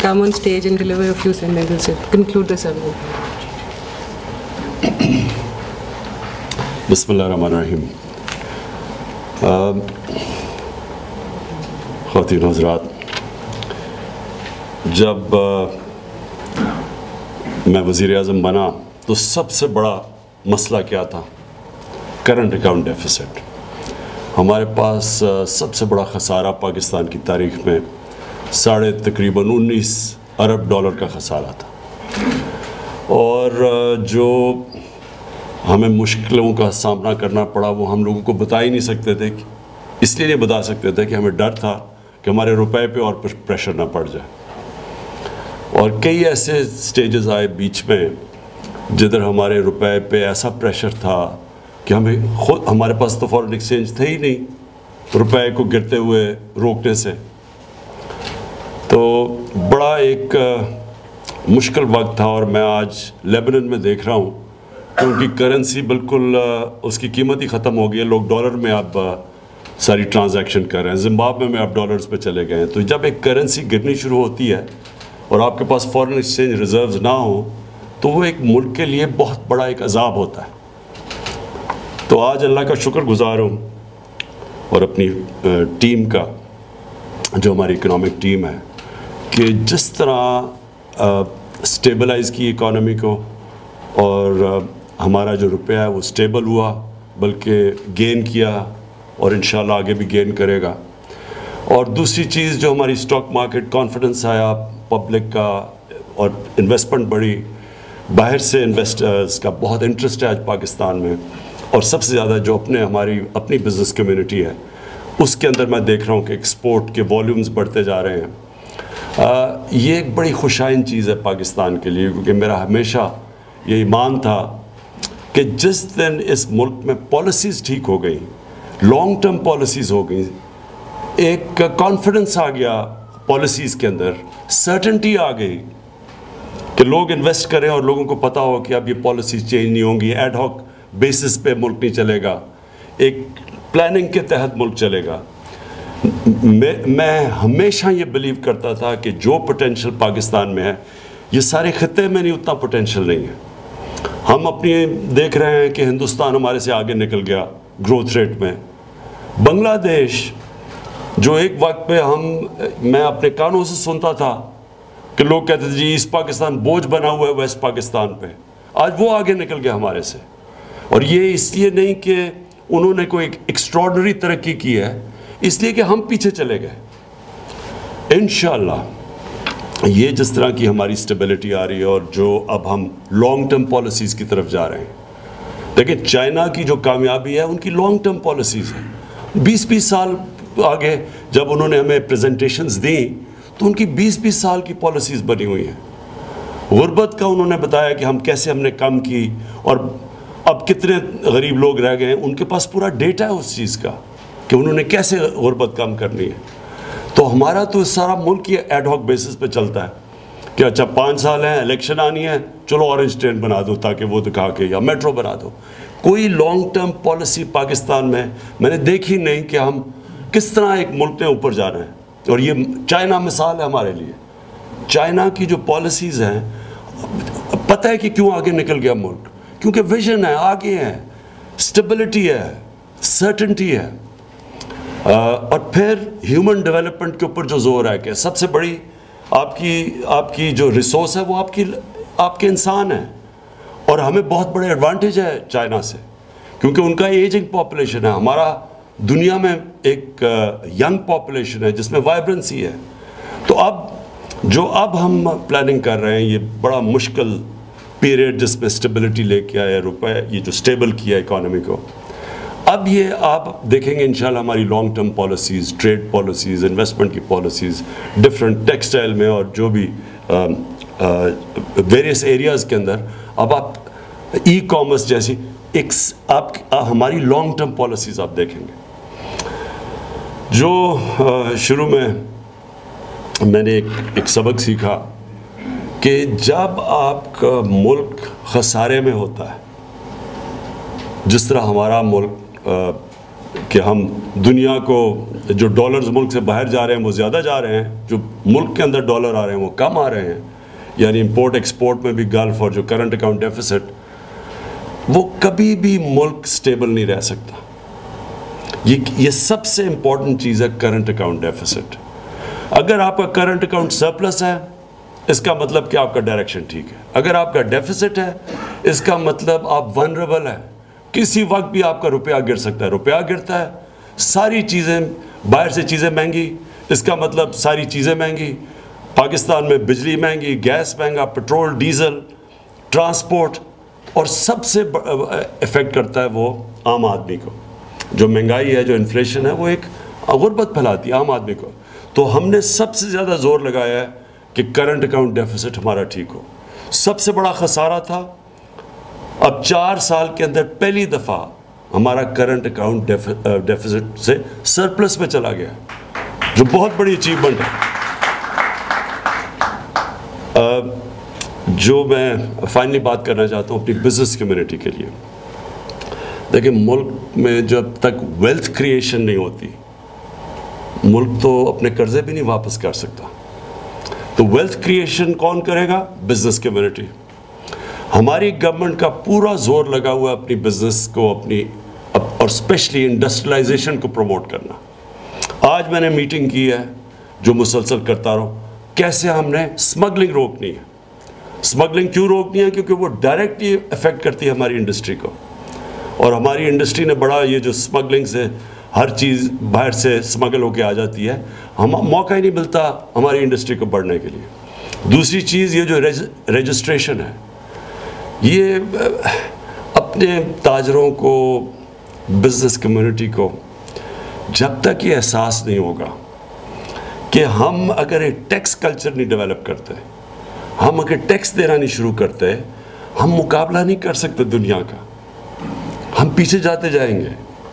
come on stage and deliver a few sentences to conclude the ceremony. बिस्मिल्लाहिर्रहमानिर्रहीम। ख़वातीन हज़रात, जब मैं वज़ीर-ए-आज़म बना तो सबसे बड़ा मसला क्या था? Current account deficit. हमारे पास सबसे बड़ा खसारा पाकिस्तान की तारीख़ में तकरीबन 19 अरब डॉलर का खसारा था, और जो हमें मुश्किलों का सामना करना पड़ा वो हम लोगों को बता ही नहीं सकते थे। इसलिए नहीं बता सकते थे कि हमें डर था कि हमारे रुपए पे और प्रेशर ना पड़ जाए। और कई ऐसे स्टेजेस आए बीच में जिधर हमारे रुपए पे ऐसा प्रेशर था कि हमारे पास तो फॉरेन एक्सचेंज थे ही नहीं रुपए को गिरते हुए रोकने से। तो बड़ा एक मुश्किल वक्त था, और मैं आज लेबनान में देख रहा हूँ कि उनकी करेंसी बिल्कुल उसकी कीमत ही ख़त्म हो गई है। लोग डॉलर में अब सारी ट्रांजैक्शन कर रहे हैं। ज़िम्बाब्वे में अब डॉलर्स पे चले गए हैं। तो जब एक करेंसी गिरनी शुरू होती है और आपके पास फॉरेन एक्सचेंज रिजर्व्स ना हो तो वो एक मुल्क के लिए बहुत बड़ा एक अजाब होता है। तो आज अल्लाह का शुक्रगुज़ार हूँ और अपनी टीम का, जो हमारी इकनॉमिक टीम है, कि जिस तरह स्टेबलाइज़ की इकॉनमी को, और हमारा जो रुपया है वो स्टेबल हुआ, बल्कि गेन किया और इंशाल्लाह आगे भी गेन करेगा। और दूसरी चीज़ जो हमारी स्टॉक मार्केट कॉन्फिडेंस आया पब्लिक का, और इन्वेस्टमेंट बढ़ी, बाहर से इन्वेस्टर्स का बहुत इंटरेस्ट है आज पाकिस्तान में, और सबसे ज़्यादा जो हमारी अपनी बिज़नेस कम्युनिटी है उसके अंदर मैं देख रहा हूँ कि एक्सपोर्ट के वॉल्यूम्स बढ़ते जा रहे हैं। ये एक बड़ी खुशाइन चीज़ है पाकिस्तान के लिए, क्योंकि मेरा हमेशा ये ईमान था कि जिस दिन इस मुल्क में पॉलिसीज़ ठीक हो गई, लॉन्ग टर्म पॉलिसीज़ हो गई, एक कॉन्फिडेंस आ गया पॉलिसीज़ के अंदर, सर्टेनिटी आ गई कि लोग इन्वेस्ट करें और लोगों को पता हो कि अब ये पॉलिसी चेंज नहीं होंगी, एड हॉक बेसिस पे मुल्क नहीं चलेगा, एक प्लानिंग के तहत मुल्क चलेगा। मैं हमेशा ये बिलीव करता था कि जो पोटेंशियल पाकिस्तान में है ये सारे खित्ते में नहीं, उतना पोटेंशियल नहीं है। हम अपनी देख रहे हैं कि हिंदुस्तान हमारे से आगे निकल गया ग्रोथ रेट में। बांग्लादेश जो एक वक्त पे मैं अपने कानों से सुनता था कि लोग कहते थे जी ईस्ट पाकिस्तान बोझ बना हुआ है वेस्ट पाकिस्तान पे, आज वो आगे निकल गया हमारे से। और ये इसलिए नहीं कि उन्होंने कोई एक्स्ट्रॉर्डनरी तरक्की की है, इसलिए कि हम पीछे चले गए। इंशाल्लाह ये जिस तरह की हमारी स्टेबिलिटी आ रही है और जो अब हम लॉन्ग टर्म पॉलिसीज़ की तरफ जा रहे हैं, देखिए चाइना की जो कामयाबी है उनकी लॉन्ग टर्म पॉलिसीज़ है। 20-20 साल आगे जब उन्होंने हमें प्रेजेंटेशंस दी तो उनकी 20-20 साल की पॉलिसीज़ बनी हुई हैं। गुर्बत का उन्होंने बताया कि हम कैसे हमने कम की और अब कितने गरीब लोग रह गए हैं, उनके पास पूरा डेटा है उस चीज़ का कि उन्होंने कैसे गुर्बत कम करनी है। तो हमारा तो सारा मुल्क ये एड हॉक बेसिस पे चलता है कि अच्छा 5 साल हैं, इलेक्शन आनी है, चलो ऑरेंज ट्रेन बना दो ताकि वो दिखा के, या मेट्रो बना दो। कोई लॉन्ग टर्म पॉलिसी पाकिस्तान में मैंने देखी नहीं कि हम किस तरह एक मुल्क ने ऊपर जाना है। और ये चाइना मिसाल है हमारे लिए। चाइना की जो पॉलिसीज़ हैं, पता है कि क्यों आगे निकल गया मुल्क, क्योंकि विजन है, आगे है, स्टेबिलिटी है, सर्टेनिटी है। और फिर ह्यूमन डेवलपमेंट के ऊपर जो जोर है कि सबसे बड़ी आपकी जो रिसोर्स है वो आपके इंसान है। और हमें बहुत बड़े एडवांटेज है चाइना से, क्योंकि उनका एजिंग पॉपुलेशन है, हमारा दुनिया में एक यंग पॉपुलेशन है जिसमें वाइब्रेंसी है। तो अब हम प्लानिंग कर रहे हैं, ये बड़ा मुश्किल पीरियड जिसमें स्टेबिलिटी लेके आया रुपए, ये जो स्टेबल किया इकॉनमी को, अब ये आप देखेंगे इंशाल्लाह हमारी long term policies, trade policies, investment की पॉलिसीज़, डिफरेंट टेक्सटाइल में और जो भी वेरियस एरियाज़ के अंदर, अब आप ई कॉमर्स जैसी हमारी लॉन्ग टर्म पॉलिसीज़ आप देखेंगे। जो शुरू में मैंने एक सबक सीखा कि जब आपका मुल्क खसारे में होता है, जिस तरह हमारा मुल्क कि हम दुनिया को जो डॉलर्स मुल्क से बाहर जा रहे हैं वो ज़्यादा जा रहे हैं, जो मुल्क के अंदर डॉलर आ रहे हैं वो कम आ रहे हैं, यानी इंपोर्ट एक्सपोर्ट में भी गल्फ और जो करंट अकाउंट डेफिसिट, वो कभी भी मुल्क स्टेबल नहीं रह सकता। ये सबसे इम्पॉर्टेंट चीज़ है करंट अकाउंट डेफिसिट। अगर आपका करंट अकाउंट सरप्लस है इसका मतलब कि आपका डायरेक्शन ठीक है, अगर आपका डेफिसिट है इसका मतलब आप वनरेबल है, किसी वक्त भी आपका रुपया गिर सकता है। रुपया गिरता है, सारी चीज़ें, बाहर से चीज़ें महंगी, इसका मतलब सारी चीज़ें महंगी। पाकिस्तान में बिजली महंगी, गैस महंगा, पेट्रोल डीजल, ट्रांसपोर्ट, और सबसे इफ़ेक्ट करता है वो आम आदमी को। जो महंगाई है, जो इन्फ्लेशन है, वो एक गुर्बत फैलाती है आम आदमी को। तो हमने सबसे ज़्यादा जोर लगाया है कि करंट अकाउंट डेफिसिट हमारा ठीक हो। सबसे बड़ा खसारा था, अब 4 साल के अंदर पहली दफ़ा हमारा करंट अकाउंट डेफिसिट से सरप्लस में चला गया, जो बहुत बड़ी अचीवमेंट है। जो मैं फाइनली बात करना चाहता हूँ अपनी बिजनेस कम्युनिटी के लिए, देखिए मुल्क में जब तक वेल्थ क्रिएशन नहीं होती, मुल्क तो अपने कर्जे भी नहीं वापस कर सकता। तो वेल्थ क्रिएशन कौन करेगा? Business community. हमारी गवर्नमेंट का पूरा जोर लगा हुआ है अपनी बिजनेस को, अपनी और स्पेशली इंडस्ट्रियलाइजेशन को प्रमोट करना। आज मैंने मीटिंग की है जो मुसलसल करता रहूँ, कैसे हमने स्मगलिंग रोकनी है। स्मगलिंग क्यों रोकनी है? क्योंकि वो डायरेक्टली इफेक्ट करती है हमारी इंडस्ट्री को, और हमारी इंडस्ट्री ने बड़ा, ये जो स्मगलिंग से हर चीज़ बाहर से स्मगल होके आ जाती है, हम मौका ही नहीं मिलता हमारी इंडस्ट्री को बढ़ने के लिए। दूसरी चीज़, ये जो रजिस्ट्रेशन है, ये अपने ताजरों को, बिजनेस कम्युनिटी को जब तक ये एहसास नहीं होगा कि हम अगर एक टैक्स कल्चर नहीं डेवलप करते, हम अगर टैक्स देना नहीं शुरू करते, हम मुकाबला नहीं कर सकते दुनिया का, हम पीछे जाते जाएंगे।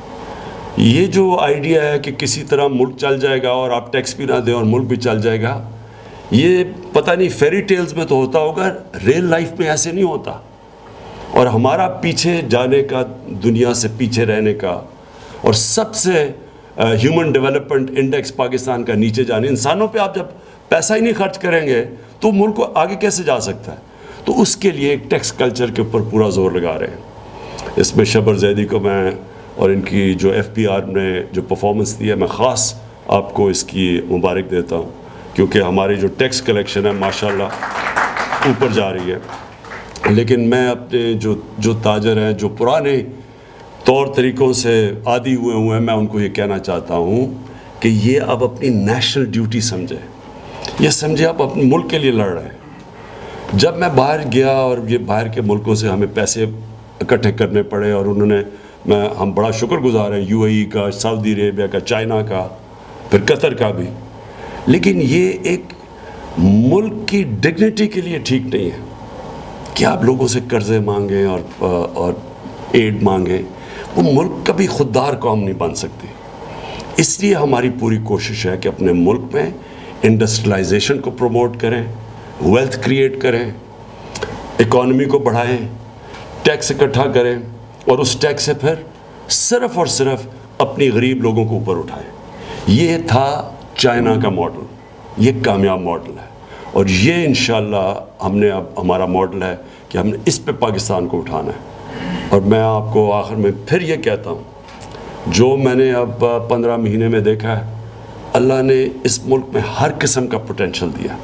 ये जो आइडिया है कि किसी तरह मुल्क चल जाएगा और आप टैक्स भी ना दें और मुल्क भी चल जाएगा, ये पता नहीं फेरी टेल्स में तो होता होगा, रियल लाइफ में ऐसे नहीं होता। और हमारा पीछे जाने का, दुनिया से पीछे रहने का, और सबसे ह्यूमन डेवलपमेंट इंडेक्स पाकिस्तान का नीचे जाने, इंसानों पे आप जब पैसा ही नहीं खर्च करेंगे तो मुल्क को आगे कैसे जा सकता है? तो उसके लिए एक टैक्स कल्चर के ऊपर पूरा जोर लगा रहे हैं। इसमें शबर जैदी को मैं और इनकी जो FPR ने जो परफॉर्मेंस दी है, मैं ख़ास आपको इसकी मुबारक देता हूँ, क्योंकि हमारी जो टैक्स कलेक्शन है माशाल्लाह ऊपर जा रही है। लेकिन मैं अपने जो ताजर हैं, जो पुराने तौर तरीक़ों से आदी हुए हैं, मैं उनको ये कहना चाहता हूँ कि ये अब अपनी नेशनल ड्यूटी समझे, ये समझे आप अपने मुल्क के लिए लड़ रहे हैं। जब मैं बाहर गया और ये बाहर के मुल्कों से हमें पैसे इकट्ठे करने पड़े, और उन्होंने, हम बड़ा शुक्रगुजार हैं UAE का, सऊदी अरेबिया का, चाइना का, फिर कतर का भी, लेकिन ये एक मुल्क की डिग्निटी के लिए ठीक नहीं है कि आप लोगों से कर्जे मांगें और एड मांगें। वो मुल्क कभी खुददार कौम नहीं बन सकती। इसलिए हमारी पूरी कोशिश है कि अपने मुल्क में इंडस्ट्रियलाइजेशन को प्रमोट करें, वेल्थ क्रिएट करें, इकॉनमी को बढ़ाएं, टैक्स इकट्ठा करें, और उस टैक्स से फिर सिर्फ़ और सिर्फ अपनी गरीब लोगों को ऊपर उठाएं। ये था चाइना का मॉडल, ये कामयाब मॉडल है, और ये इंशाल्लाह हमने, अब हमारा मॉडल है कि हमने इस पे पाकिस्तान को उठाना है। और मैं आपको आखिर में फिर ये कहता हूँ, जो मैंने अब 15 महीने में देखा है, अल्लाह ने इस मुल्क में हर किस्म का पोटेंशल दिया।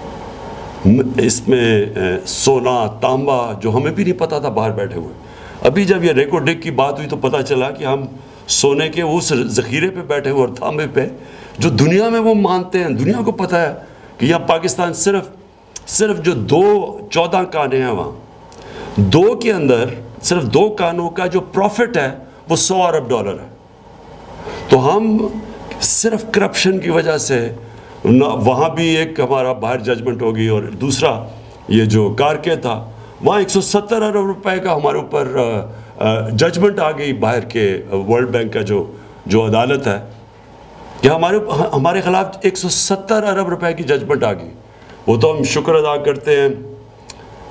इसमें सोना, तांबा, जो हमें भी नहीं पता था बाहर बैठे हुए। अभी जब ये रेको डिक की बात हुई तो पता चला कि हम सोने के उस ज़ख़ीरे पे बैठे हुए और तांबे पे, जो दुनिया में वो मानते हैं, दुनिया को पता है कि यहाँ पाकिस्तान सिर्फ जो 14 काने हैं, वहाँ 2 के अंदर सिर्फ 2 कानों का जो प्रॉफिट है वो $100 अरब है। तो हम सिर्फ करप्शन की वजह से वहाँ भी एक हमारा बाहर जजमेंट हो गई, और दूसरा ये जो कारके था, वहाँ 170 अरब रुपए का हमारे ऊपर जजमेंट आ गई बाहर के वर्ल्ड बैंक का जो अदालत है, कि हमारे ख़िलाफ़ 170 अरब रुपए की जजमेंट आ गई। वो तो हम शुक्र अदा करते हैं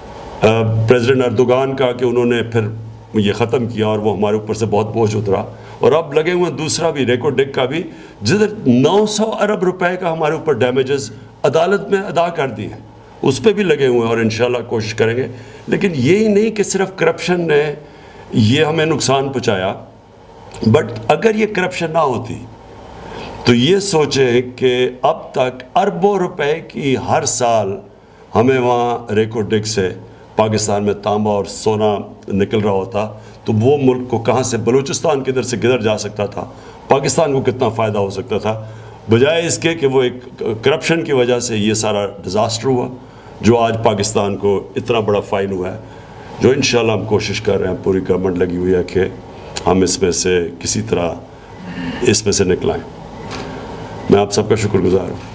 प्रेसिडेंट अर्दोगान का कि उन्होंने फिर ये ख़त्म किया और वो हमारे ऊपर से बहुत बोझ उतरा। और अब लगे हुए हैं दूसरा भी रेको डिग का भी, जिधर 900 अरब रुपए का हमारे ऊपर डैमेजेस अदालत में अदा कर दिए हैं, उस पर भी लगे हुए हैं और इंशाल्लाह कोशिश करेंगे। लेकिन यही नहीं कि सिर्फ करप्शन ने ये हमें नुकसान पहुँचाया, बट अगर ये करप्शन ना होती तो ये सोचें कि अब तक अरबों रुपए की हर साल हमें वहाँ रेको डिग से पाकिस्तान में तांबा और सोना निकल रहा होता, तो वो मुल्क को कहाँ से बलूचिस्तान किधर से किधर जा सकता था, पाकिस्तान को कितना फ़ायदा हो सकता था, बजाय इसके कि वो एक करप्शन की वजह से ये सारा डिज़ास्टर हुआ जो आज पाकिस्तान को इतना बड़ा फ़ाइन हुआ है, जो इंशाल्लाह हम कोशिश कर रहे हैं, पूरी गवर्नमेंट लगी हुई है कि हम इसमें से किसी तरह इसमें से निकलाएं। मैं आप सबका शुक्रगुजार हूँ।